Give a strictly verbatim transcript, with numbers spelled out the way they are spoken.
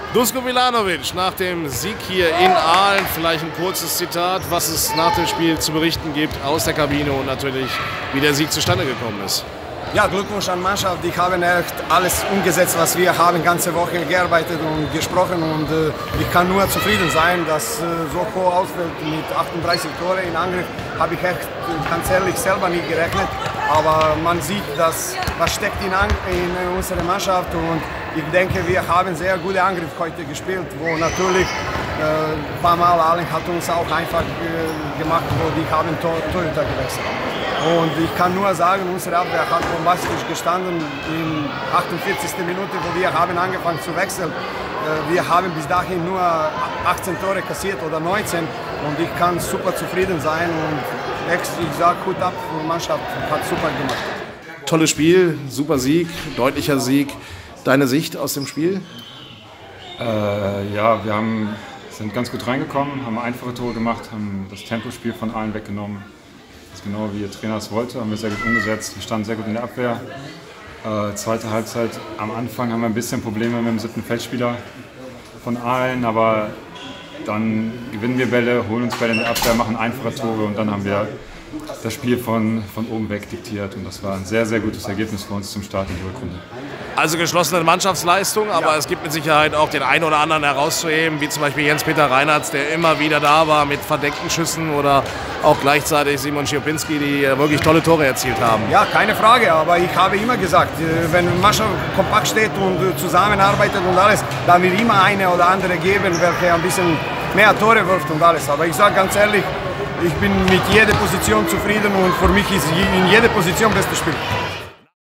Dusko Milanovic nach dem Sieg hier in Aalen, vielleicht ein kurzes Zitat, was es nach dem Spiel zu berichten gibt aus der Kabine und natürlich, wie der Sieg zustande gekommen ist. Ja, Glückwunsch an die Mannschaft. Die haben echt alles umgesetzt, was wir haben, ganze Woche gearbeitet und gesprochen. Und äh, ich kann nur zufrieden sein, dass äh, so hoch ausfällt mit achtunddreißig Tore in Angriff. Habe ich echt, ganz ehrlich, selber nicht gerechnet. Aber man sieht, dass, was steckt in, in unserer Mannschaft. Und ich denke, wir haben sehr gute Angriff heute gespielt, wo natürlich äh, ein paar Mal Aalen hat uns auch einfach äh, gemacht, wo die haben Torhüter gewechselt. Und ich kann nur sagen, unsere Abwehr hat bombastisch gestanden in achtundvierzigsten Minute, wo wir haben angefangen zu wechseln. Wir haben bis dahin nur achtzehn Tore kassiert oder neunzehn und ich kann super zufrieden sein und ich sage Hut ab, die Mannschaft hat super gemacht. Tolles Spiel, super Sieg, deutlicher Sieg. Deine Sicht aus dem Spiel? Äh, ja, wir haben, sind ganz gut reingekommen, haben einfache Tore gemacht, haben das Tempospiel von Aalen weggenommen. Das ist genau wie der Trainer es wollte, haben wir sehr gut umgesetzt. Wir standen sehr gut in der Abwehr. Äh, zweite Halbzeit, am Anfang haben wir ein bisschen Probleme mit dem siebten Feldspieler von Aalen, aber dann gewinnen wir Bälle, holen uns Bälle in der Abwehr, machen einfache Tore und dann haben wir das Spiel von, von oben weg diktiert und das war ein sehr, sehr gutes Ergebnis für uns zum Start in die Rückrunde. Also geschlossene Mannschaftsleistung, aber ja, es gibt mit Sicherheit auch den einen oder anderen herauszuheben, wie zum Beispiel Jens-Peter Reinhardt, der immer wieder da war mit verdeckten Schüssen oder auch gleichzeitig Simon Schiopinski, die wirklich tolle Tore erzielt haben. Ja, keine Frage, aber ich habe immer gesagt, wenn eine Mannschaft kompakt steht und zusammenarbeitet und alles, dann wird immer eine oder andere geben, welche ein bisschen mehr Tore wirft und alles. Aber ich sage ganz ehrlich, ich bin mit jeder Position zufrieden und für mich ist in jeder Position das beste Spiel.